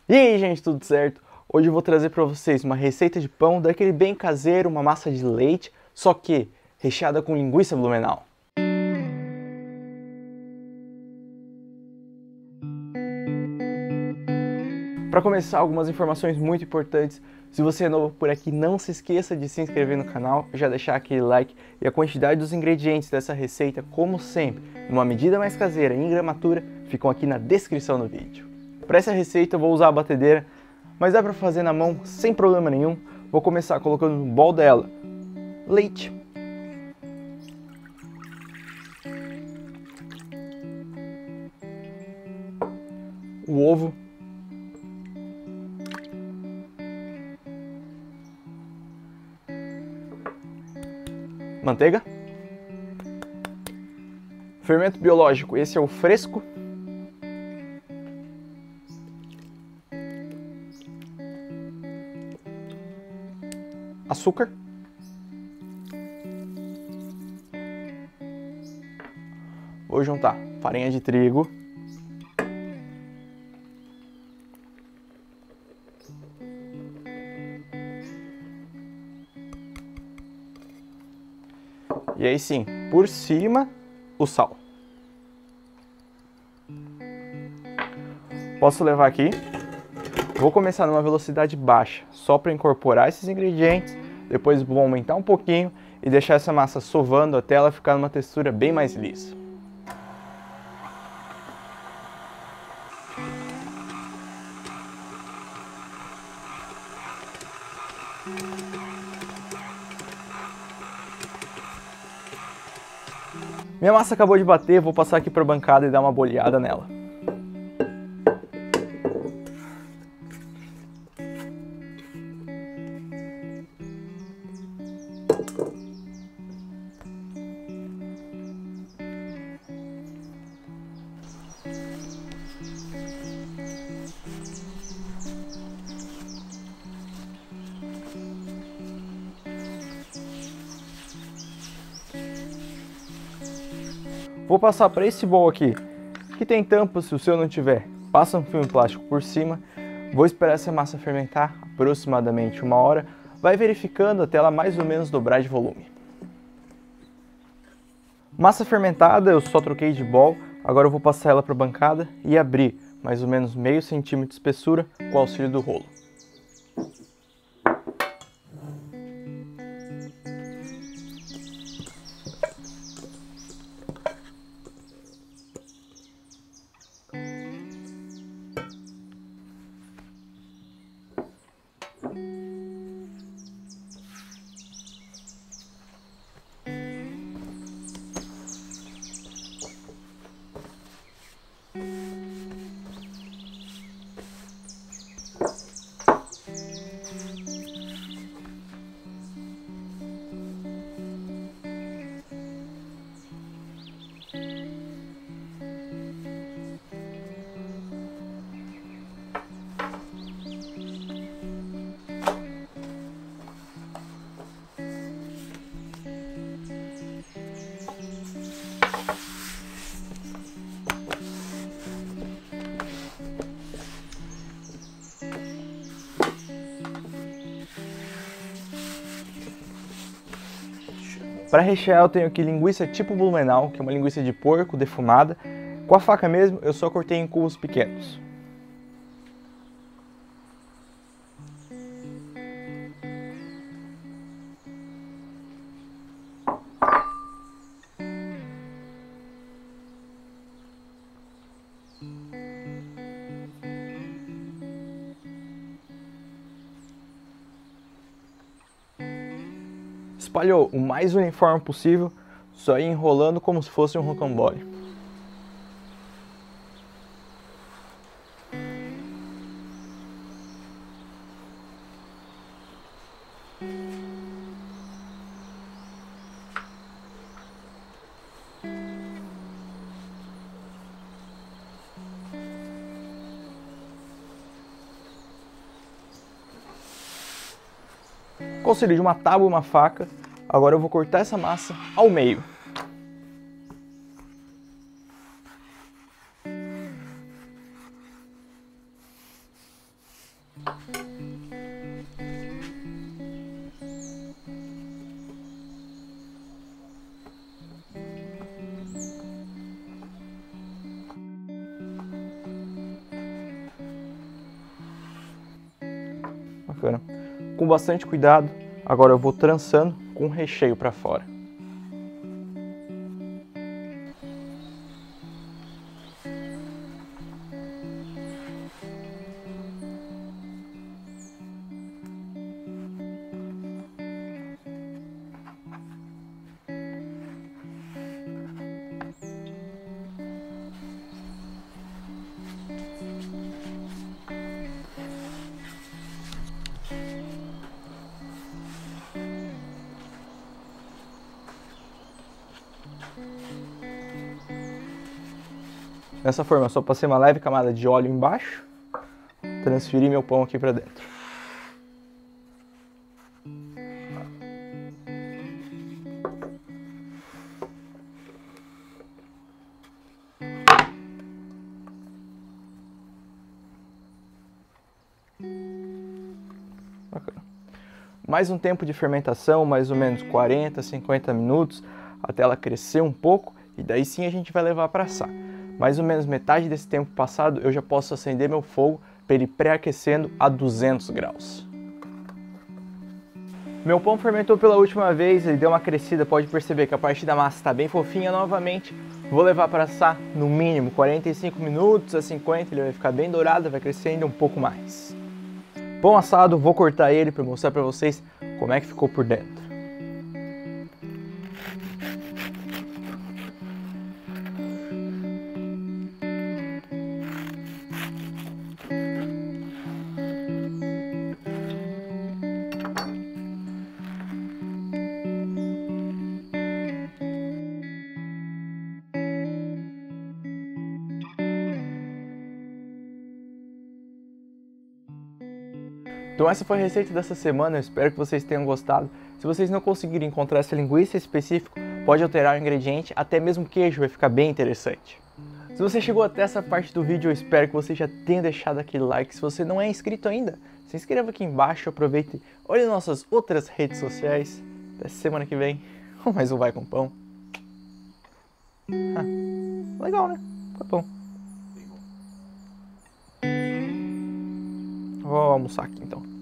E aí, gente, tudo certo? Hoje eu vou trazer para vocês uma receita de pão daquele bem caseiro, uma massa de leite, só que recheada com linguiça Blumenau. Para começar, algumas informações muito importantes. Se você é novo por aqui, não se esqueça de se inscrever no canal, já deixar aquele like e a quantidade dos ingredientes dessa receita, como sempre, numa medida mais caseira e em gramatura, ficam aqui na descrição do vídeo. Para essa receita eu vou usar a batedeira, mas dá para fazer na mão sem problema nenhum. Vou começar colocando no bol dela leite, o ovo, manteiga, fermento biológico, esse é o fresco, açúcar, vou juntar farinha de trigo, e aí sim, por cima, o sal. Posso levar aqui. Vou começar numa velocidade baixa, só para incorporar esses ingredientes. Depois vou aumentar um pouquinho e deixar essa massa sovando até ela ficar numa textura bem mais lisa. Minha massa acabou de bater, vou passar aqui para a bancada e dar uma boleada nela. Vou passar para esse bowl aqui, que tem tampa, se o seu não tiver, passa um filme plástico por cima. Vou esperar essa massa fermentar aproximadamente 1 hora, vai verificando até ela mais ou menos dobrar de volume. Massa fermentada eu só troquei de bowl, agora eu vou passar ela para a bancada e abrir mais ou menos meio centímetro de espessura com o auxílio do rolo. Para rechear eu tenho aqui linguiça tipo Blumenau, que é uma linguiça de porco defumada. Com a faca mesmo eu só cortei em cubos pequenos. Espalhou o mais uniforme possível, só ir enrolando como se fosse um rocambole. Com o auxílio de uma tábua e uma faca, agora eu vou cortar essa massa ao meio. Bacana. Com bastante cuidado, agora eu vou trançando com o recheio para fora. Dessa forma, eu só passei uma leve camada de óleo embaixo, transferi meu pão aqui para dentro. Bacana. Mais um tempo de fermentação, mais ou menos 40, 50 minutos, até ela crescer um pouco, e daí sim a gente vai levar para assar. Mais ou menos metade desse tempo passado, eu já posso acender meu fogo para ele pré-aquecendo a 200 graus. Meu pão fermentou pela última vez, ele deu uma crescida, pode perceber que a parte da massa está bem fofinha novamente. Vou levar para assar no mínimo 45 minutos a 50, ele vai ficar bem dourado, vai crescer ainda um pouco mais. Pão assado, vou cortar ele para mostrar para vocês como é que ficou por dentro. Então essa foi a receita dessa semana, eu espero que vocês tenham gostado. Se vocês não conseguirem encontrar essa linguiça específica, pode alterar o ingrediente, até mesmo queijo vai ficar bem interessante. Se você chegou até essa parte do vídeo, eu espero que você já tenha deixado aquele like. Se você não é inscrito ainda, se inscreva aqui embaixo, aproveite e olhe nossas outras redes sociais. Até semana que vem, com mais um Vai Com Pão. Legal, né? Tá bom. Vou almoçar aqui então.